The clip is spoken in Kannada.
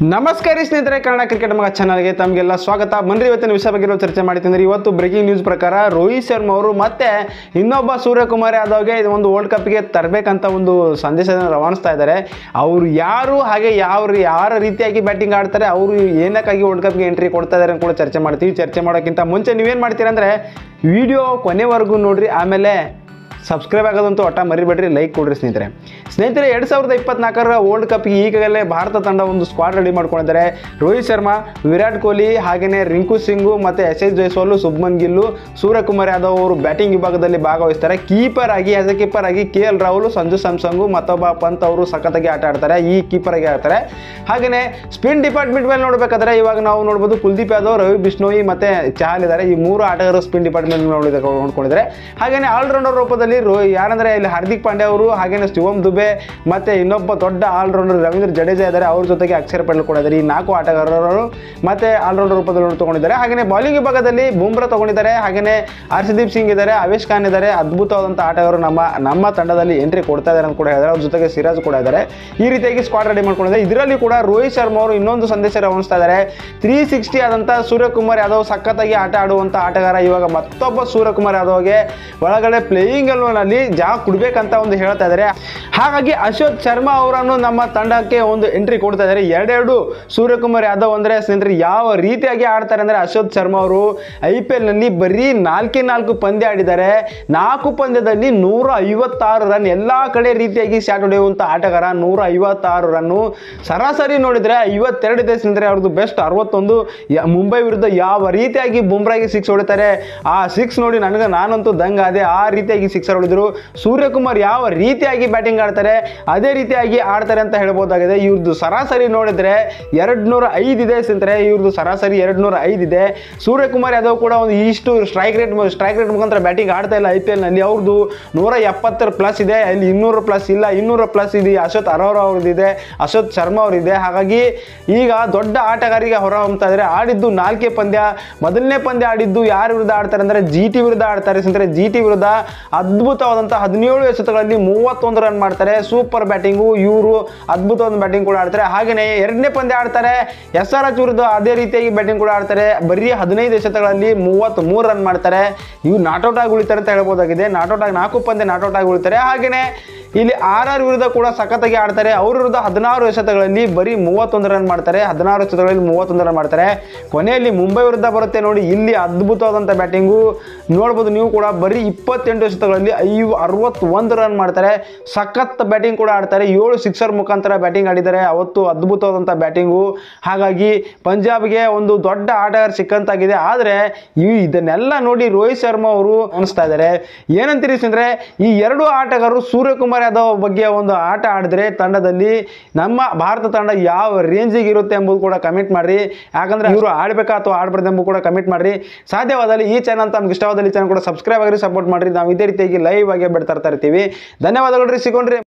ನಮಸ್ಕಾರ ಸ್ನೇಹಿತರೆ, ಕನ್ನಡ ಕ್ರಿಕೆಟ್ ಮಗ ಚಾನಲ್ಗೆ ತಮಗೆಲ್ಲ ಸ್ವಾಗತ. ಬನ್ರಿ ಇವತ್ತಿನ ವಿಷಯ ಬಗ್ಗೆ ಚರ್ಚೆ ಮಾಡ್ತೀನಿ. ಇವತ್ತು ಬ್ರೇಕಿಂಗ್ ನ್ಯೂಸ್ ಪ್ರಕಾರ ರೋಹಿತ್ ಶರ್ಮಾ ಅವರು ಮತ್ತೆ ಇನ್ನೊಬ್ಬ ಸೂರ್ಯಕುಮಾರ್ ಯಾದವ್ಗೆ ಒಂದು ವರ್ಲ್ಡ್ ಕಪ್ಗೆ ತರಬೇಕಂತ ಒಂದು ಸಂದೇಶವನ್ನು ರವಾನಿಸ್ತಾ ಇದ್ದಾರೆ. ಅವರು ಯಾರು, ಹಾಗೆ ಯಾರ ರೀತಿಯಾಗಿ ಬ್ಯಾಟಿಂಗ್ ಆಡ್ತಾರೆ, ಅವರು ಏನಕ್ಕಾಗಿ ವರ್ಲ್ಡ್ ಕಪ್ಗೆ ಎಂಟ್ರಿ ಕೊಡ್ತಾ ಇದ್ದಾರೆ ಕೂಡ ಚರ್ಚೆ ಮಾಡ್ತೀವಿ. ಚರ್ಚೆ ಮಾಡೋಕ್ಕಿಂತ ಮುಂಚೆ ನೀವೇನು ಮಾಡ್ತೀರಾ ಅಂದರೆ ವಿಡಿಯೋ ಕೊನೆವರೆಗೂ ನೋಡ್ರಿ, ಆಮೇಲೆ ಸಬ್ಸ್ಕ್ರೈಬ್ ಆಗೋದಂತೂ ಒಟ್ಟ ಮರಿಬೇಡ್ರಿ, ಲೈಕ್ ಕೊಡ್ರಿ ಸ್ನೇಹಿತರೆ. 2024 ವರ್ಲ್ಡ್ ಕಪ್ಗೆ ಈಗಾಗಲೇ ಭಾರತ ತಂಡ ಒಂದು ಸ್ಕ್ವಾಡ್ ರೆಡಿ ಮಾಡ್ಕೊಂಡಿದ್ದಾರೆ. ರೋಹಿತ್ ಶರ್ಮಾ, ವಿರಾಟ್ ಕೊಹ್ಲಿ, ಹಾಗೆಯೇ ರಿಂಕು ಸಿಂಗು ಮತ್ತು ಎಸ್ ಜೈಸ್ವಾಲ್, ಶುಭ್ಮನ್ ಗಿಲ್ಲು, ಸೂರ್ಯಕುಮಾರ್ ಯಾದವ್ ಅವರು ಬ್ಯಾಟಿಂಗ್ ವಿಭಾಗದಲ್ಲಿ ಭಾಗವಹಿಸ್ತಾರೆ. ಕೀಪರ್ ಆಗಿ KL ರಾಹುಲ್, ಸಂಜು ಸ್ಯಾಮ್ಸಂಗು, ಮತ್ತೊಬ್ಬ ಪಂತ್ ಅವರು ಸಖತ್ತಾಗಿ ಆಟ ಆಡ್ತಾರೆ, ಈ ಕೀಪರ್ ಆಗಿ ಆಡ್ತಾರೆ. ಹಾಗೆಯೇ ಸ್ಪಿನ್ ಡಿಪಾರ್ಟ್ಮೆಂಟ್ ಮೇಲೆ ನೋಡಬೇಕಾದ್ರೆ ಇವಾಗ ನಾವು ನೋಡ್ಬೋದು ಕುಲ್ದೀಪ್ ಯಾದವ್, ರವಿ ಬಿಷ್ಣೋಯಿ ಮತ್ತು ಚಹಲ್ ಇದ್ದಾರೆ. ಈ ಮೂರು ಆಟಗಾರರು ಸ್ಪಿನ್ ಡಿಪಾರ್ಟ್ಮೆಂಟ್ ನೋಡ್ಕೊಂಡಿದ್ದಾರೆ. ಹಾಗೆಯೇ ಆಲ್ರೌಂಡರ್ ರೂಪದಲ್ಲಿ ಯಾರಂದ್ರೆ ಇಲ್ಲಿ ಹಾರ್ದಿಕ್ ಪಾಂಡ್ಯ ಅವರು, ಹಾಗೇನೆ ಶಿವಮ್ ದುಬೆ ಮತ್ತೆ ಇನ್ನೊಬ್ಬ ದೊಡ್ಡ ಆಲ್ರೌಂಡರ್ ರವೀಂದ್ರ ಜಡೇಜಾ ಇದ್ದಾರೆ. ಅವ್ರ ಜೊತೆಗೆ ಅಕ್ಷರ್ ಪಟೇಲ್ ಕೂಡ ಇದ್ದಾರೆ. ಈ 4 ಆಟಗಾರರು ಮತ್ತೆ ಆಲ್ರೌಂಡರ್ ರೂಪದಲ್ಲಿ ತಗೊಂಡಿದ್ದಾರೆ. ಹಾಗೆಯೇ ಬೌಲಿಂಗ್ ವಿಭಾಗದಲ್ಲಿ ಬುಮ್ರಾ ತಗೊಂಡಿದ್ದಾರೆ, ಹಾಗೆಯೇ ಹರ್ಷದೀಪ್ ಸಿಂಗ್ ಇದ್ದಾರೆ, ಅವೇಶ್ ಖಾನ್ ಇದ್ದಾರೆ. ಅದ್ಭುತವಾದಂಥ ಆಟಗಾರರು ನಮ್ಮ ತಂಡದಲ್ಲಿ ಎಂಟ್ರಿ ಕೊಡ್ತಾ ಇದ್ದಾರೆ ಅಂತ ಕೂಡ ಹೇಳಿದ್ದಾರೆ. ಅವ್ರ ಜೊತೆಗೆ ಸಿರಾಜ್ ಕೂಡ ಇದ್ದಾರೆ. ಈ ರೀತಿಯಾಗಿ ಸ್ಕ್ವಾಡ್ ರೆಡಿ ಮಾಡ್ಕೊಂಡಿದ್ದಾರೆ. ಇದರಲ್ಲಿ ಕೂಡ ರೋಹಿತ್ ಶರ್ಮಾ ಅವರು ಇನ್ನೊಂದು ಸಂದೇಶ ರವಾನಿಸ್ತಾ ಇದ್ದಾರೆ. 360 ಆದಂಥ ಸೂರ್ಯಕುಮಾರ್ ಯಾದವ್ ಸಖತ್ತಾಗಿ ಆಟ ಆಡುವಂಥ ಆಟಗಾರ. ಇವಾಗ ಮತ್ತೊಬ್ಬ ಸೂರ್ಯಕುಮಾರ್ ಯಾದವ್ಗೆ ಒಳಗಡೆ ಪ್ಲೇಯಿಂಗ್ ನಲ್ಲಿ ಜಾಗ ಕೊಡ್ಬೇಕಂತ ಒಂದು ಹೇಳ್ತಾ ಇದ್ದಾರೆ. ಹಾಗಾಗಿ ಅಶೋಕ್ ಶರ್ಮಾ ಅವರನ್ನು ನಮ್ಮ ತಂಡಕ್ಕೆ ಒಂದು ಎಂಟ್ರಿ ಕೊಡ್ತಾ ಇದ್ದಾರೆ. ಎರಡೆರಡು ಸೂರ್ಯಕುಮಾರ್ ಯಾದವ್ ಅಂದ್ರೆ ಸ್ನೇಹಿತರೆ ಯಾವ ರೀತಿಯಾಗಿ ಆಡ್ತಾರೆ ಅಂದ್ರೆ, ಅಶೋಕ್ ಶರ್ಮಾ ಅವರು IPL ನಲ್ಲಿ ಬರೀ 4 ಪಂದ್ಯ ಆಡಿದ್ದಾರೆ. 4 ಪಂದ್ಯದಲ್ಲಿ 156 ರನ್, ಎಲ್ಲಾ ಕಡೆ ರೀತಿಯಾಗಿ ಶಾಟ್ ಹೊಡೆಯುವಂತ ಆಟಗಾರ. 156 ರನ್ನು, ಸರಾಸರಿ ನೋಡಿದ್ರೆ 52 ಇದೆ ಸ್ನೇಹಿತರೆ. ಅವ್ರದ್ದು ಬೆಸ್ಟ್ 61. ಮುಂಬೈ ವಿರುದ್ಧ ಯಾವ ರೀತಿಯಾಗಿ ಬುಮ್ರಾಗೆ 6 ಹೊಡಿತಾರೆ, ಆ 6 ನೋಡಿ ನಾನಂತೂ ದಂಗಾದೆ. ಆ ರೀತಿಯಾಗಿ 6 ಹೊಡೆದ್ರು. ಸೂರ್ಯಕುಮಾರ್ ಯಾವ ರೀತಿಯಾಗಿ ಬ್ಯಾಟಿಂಗ್ ಆಡ್ತಾರೆ ಅದೇ ರೀತಿಯಾಗಿ ಆಡ್ತಾರೆ ಅಂತ ಹೇಳ್ಬೋದಾಗಿದೆ. ಇವ್ರದ್ದು ಸರಾಸರಿ ನೋಡಿದ್ರೆ 205 ಇದೆ ಸ್ನೇಹಿತರೆ. ಇವ್ರದ್ದು ಸರಾಸರಿ 205 ಇದೆ. ಸೂರ್ಯಕುಮಾರ್ ಯಾದವ್ ಕೂಡ ಒಂದು ಇಷ್ಟು ಸ್ಟ್ರೈಕ್ ರೇಟ್ ಮುಖಾಂತರ ಬ್ಯಾಟಿಂಗ್ ಆಡ್ತಾ ಇಲ್ಲ IPL ನಲ್ಲಿ. ಅವ್ರದ್ದು 170+ ಇದೆ, ಇಲ್ಲಿ 200+ ಇಲ್ಲ, 200+ ಇದೆ. ಅಶೋಕ್ ಅರೋರಾ ಅವ್ರದ್ದಿದೆ, ಅಶೋಕ್ ಶರ್ಮಾ ಅವ್ರಿದೆ. ಹಾಗಾಗಿ ಈಗ ದೊಡ್ಡ ಆಟಗಾರಿಗೆ ಹೊರ ಹೊಮ್ತಾ ಇದ್ದಾರೆ. ಆಡಿದ್ದು 4 ಪಂದ್ಯ. ಮೊದಲನೇ ಪಂದ್ಯ ಆಡಿದ್ದು ಯಾರ ವಿರುದ್ಧ ಆಡ್ತಾರೆ ಅಂದ್ರೆ GT ವಿರುದ್ಧ ಆಡ್ತಾರೆ ಸ್ನೇಹಿತರೆ. GT ವಿರುದ್ಧ ಅದ್ಭುತವಾದಂಥ 17 ಎಸೆತಗಳಲ್ಲಿ 31 ರನ್ ಮಾಡ್ತಾರೆ. Super batting. ಇವರು ಅದ್ಭುತವಾದ ಬ್ಯಾಟಿಂಗ್ ಕೂಡ ಆಡ್ತಾರೆ. ಹಾಗೆಯೇ ಎರಡನೇ ಪಂದ್ಯ ಆಡ್ತಾರೆ SRH ವಿರುದ್ಧ, ಅದೇ ರೀತಿಯಾಗಿ ಬ್ಯಾಟಿಂಗ್ ಕೂಡ ಆಡ್ತಾರೆ. ಬರೀ 15 ಎಸೆತಗಳಲ್ಲಿ 33 ರನ್ ಮಾಡ್ತಾರೆ. ಇವ್ರು ನಾಟ್ಔಟ್ ಆಗಿ ಉಳಿತಾರೆ ಅಂತ ಹೇಳ್ಬೋದಾಗಿದೆ. ನಾಟ್ಔಟ್ ಆಗಿ 4 ಪಂದ್ಯ ನಾಟ್ಔಟ್ ಆಗಿ ಉಳಿತಾರೆ. ಹಾಗೆಯೇ ಇಲ್ಲಿ RR ವಿರುದ್ಧ ಕೂಡ ಸಖತ್ತಾಗಿ ಆಡ್ತಾರೆ. ಅವ್ರ ವಿರುದ್ಧ 16 ಎಸೆತಗಳಲ್ಲಿ ಬರೀ 31 ರನ್ ಮಾಡ್ತಾರೆ. 16 ಎಸೆತಗಳಲ್ಲಿ 31 ರನ್ ಮಾಡ್ತಾರೆ. ಕೊನೆಯಲ್ಲಿ ಮುಂಬೈ ವಿರುದ್ಧ ಬರುತ್ತೆ ನೋಡಿ, ಇಲ್ಲಿ ಅದ್ಭುತವಾದಂಥ ಬ್ಯಾಟಿಂಗು ನೋಡ್ಬೋದು ನೀವು ಕೂಡ. ಬರೀ 28 ಎಸೆತಗಳಲ್ಲಿ 61 ರನ್ ಮಾಡ್ತಾರೆ. ಸಖತ್ ಬ್ಯಾಟಿಂಗ್ ಕೂಡ ಆಡ್ತಾರೆ. 7 ಸಿಕ್ಸರ್ ಮುಖಾಂತರ ಬ್ಯಾಟಿಂಗ್ ಆಡಿದ್ದಾರೆ ಅವತ್ತು. ಅದ್ಭುತವಾದಂಥ ಬ್ಯಾಟಿಂಗು. ಹಾಗಾಗಿ ಪಂಜಾಬ್ಗೆ ಒಂದು ದೊಡ್ಡ ಆಟಗಾರ ಸಿಕ್ಕಂತಾಗಿದೆ. ಆದರೆ ಇದನ್ನೆಲ್ಲ ನೋಡಿ ರೋಹಿತ್ ಶರ್ಮಾ ಅವರು ಅನಿಸ್ತಾ ಇದ್ದಾರೆ. ಏನಂತೀರಿ ಸ್ನೇಹಿತರೆ, ಈ 2 ಆಟಗಾರರು ಸೂರ್ಯಕುಮಾರ್ ಯಾದವ್ ಬಗ್ಗೆ ಒಂದು ಆಟ ಆಡಿದ್ರೆ ತಂಡದಲ್ಲಿ ನಮ್ಮ ಭಾರತ ತಂಡ ಯಾವ ರೇಂಜಿಗೆ ಇರುತ್ತೆ ಎಂಬುದು ಕೂಡ ಕಮೆಂಟ್ ಮಾಡ್ರಿ. ಯಾಕಂದ್ರೆ ಇವರು ಆಡ್ಬೇಕಾ ಅಥವಾ ಆಡ್ಬಾರ್ದು ಎಂಬುದು ಕೂಡ ಕಮೆಂಟ್ ಮಾಡ್ರಿ. ಸಾಧ್ಯವಾದಲ್ಲಿ ಈ ಚಾನಲ್ ತಮ್ಗೆ ಇಷ್ಟವಾದಲ್ಲಿ ಚಾನಲ್ ಕೂಡ ಸಬ್ಸ್ಕ್ರೈಬ್ ಆಗಿ ಸಪೋರ್ಟ್ ಮಾಡ್ರಿ. ನಾವು ಇದೇ ರೀತಿಯಾಗಿ ಲೈವ್ ಆಗಿ ಬಿಡ್ತಾ ಇರ್ತೀವಿ. ಧನ್ಯವಾದಗಳು ರೀ. ಸಿಗೋಣ್ರಿ.